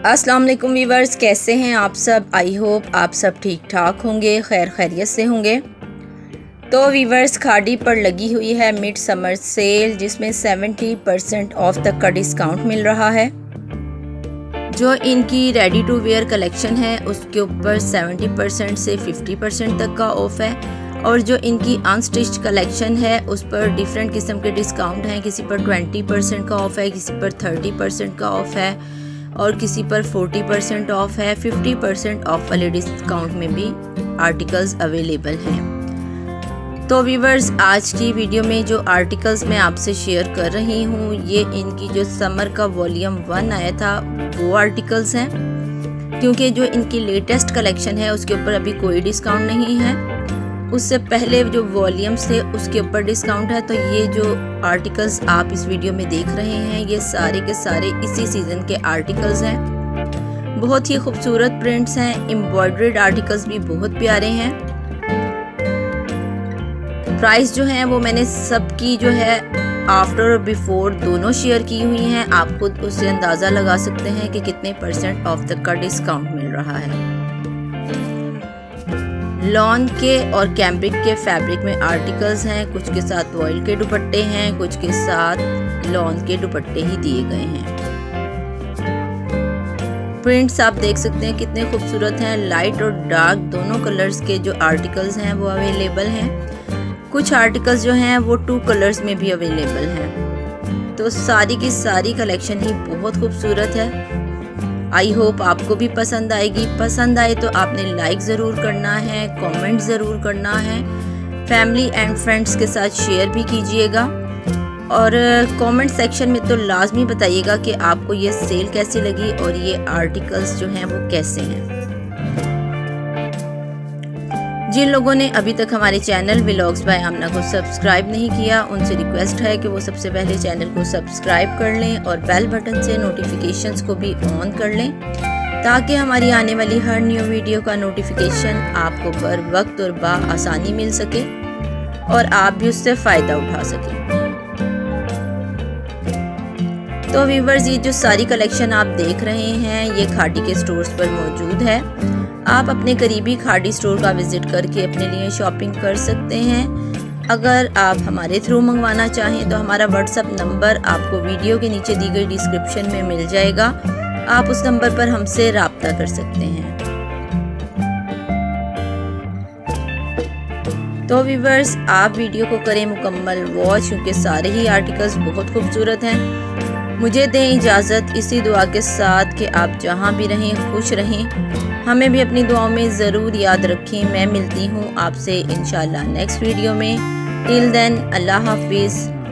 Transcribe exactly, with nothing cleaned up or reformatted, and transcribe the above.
अस्सलाम वालेकुम वीवर्स, कैसे हैं आप सब। आई होप आप सब ठीक ठाक होंगे, खैर खैरियत से होंगे। तो वीवर्स, खाड़ी पर लगी हुई है मिड समर सेल, जिसमें सत्तर परसेंट ऑफ तक का डिस्काउंट मिल रहा है। जो इनकी रेडी टू वेयर कलेक्शन है उसके ऊपर सत्तर परसेंट से पचास परसेंट तक का ऑफ है, और जो इनकी अनस्टिच्ड कलेक्शन है उस पर डिफरेंट किस्म के डिस्काउंट हैं। किसी पर बीस परसेंट का ऑफ है, किसी पर तीस परसेंट का ऑफ है, और किसी पर चालीस परसेंट ऑफ है। पचास परसेंट ऑफ वाले डिस्काउंट में भी आर्टिकल्स अवेलेबल हैं। तो व्यूवर्स, आज की वीडियो में जो आर्टिकल्स मैं आपसे शेयर कर रही हूँ, ये इनकी जो समर का वॉल्यूम वन आया था वो आर्टिकल्स हैं, क्योंकि जो इनकी लेटेस्ट कलेक्शन है उसके ऊपर अभी कोई डिस्काउंट नहीं है। उससे पहले जो वॉल्यूम्स थे उसके ऊपर डिस्काउंट है। तो ये जो आर्टिकल्स आप इस वीडियो में देख रहे हैं, ये सारे के सारे इसी सीज़न के आर्टिकल्स हैं। बहुत ही खूबसूरत प्रिंट्स हैं, एम्ब्रॉयडर्ड आर्टिकल्स भी बहुत प्यारे हैं। प्राइस जो है वो मैंने सबकी जो है आफ्टर और बिफोर दोनों शेयर की हुई हैं। आप खुद उससे अंदाज़ा लगा सकते हैं कि कितने परसेंट ऑफ तक का डिस्काउंट मिल रहा है। लॉन के और कैम्ब्रिक के फैब्रिक में आर्टिकल्स हैं, कुछ के साथ वॉइल के दुपट्टे हैं, कुछ के साथ लॉन के दुपट्टे ही दिए गए हैं। प्रिंट्स आप देख सकते हैं कितने खूबसूरत हैं। लाइट और डार्क दोनों कलर्स के जो आर्टिकल्स हैं वो अवेलेबल हैं। कुछ आर्टिकल्स जो हैं वो टू कलर्स में भी अवेलेबल हैं। तो सारी की सारी कलेक्शन ही बहुत खूबसूरत है। आई होप आपको भी पसंद आएगी। पसंद आए तो आपने लाइक ज़रूर करना है, कमेंट ज़रूर करना है, फैमिली एंड फ्रेंड्स के साथ शेयर भी कीजिएगा, और कमेंट सेक्शन में तो लाजमी बताइएगा कि आपको ये सेल कैसी लगी और ये आर्टिकल्स जो हैं वो कैसे हैं। जिन लोगों ने अभी तक हमारे चैनल व्लॉग्स बाय आमना को सब्सक्राइब नहीं किया, उनसे रिक्वेस्ट है कि वो सबसे पहले चैनल को सब्सक्राइब कर लें और बेल बटन से नोटिफिकेशंस को भी ऑन कर लें, ताकि हमारी आने वाली हर न्यू वीडियो का नोटिफिकेशन आपको बर वक्त और बआसानी मिल सके और आप भी उससे फ़ायदा उठा सकें। तो व्यूवर्स, ये जो सारी कलेक्शन आप देख रहे हैं ये खाड़ी के स्टोर्स पर मौजूद है। आप अपने करीबी खाड़ी स्टोर का विज़िट करके अपने लिए शॉपिंग कर सकते हैं। अगर आप हमारे थ्रू मंगवाना चाहें तो हमारा व्हाट्सएप नंबर आपको वीडियो के नीचे दी गई डिस्क्रिप्शन में मिल जाएगा। आप उस नंबर पर हमसे राब्ता कर सकते हैं। तो व्यूवर्स, आप वीडियो को करें मुकम्मल वॉच, क्योंकि सारे ही आर्टिकल्स बहुत खूबसूरत हैं। मुझे दें इजाज़त इसी दुआ के साथ कि आप जहाँ भी रहें खुश रहें। हमें भी अपनी दुआओं में ज़रूर याद रखें। मैं मिलती हूँ आपसे इंशाल्लाह नेक्स्ट वीडियो में। टिल देन, अल्लाह हाफिज़।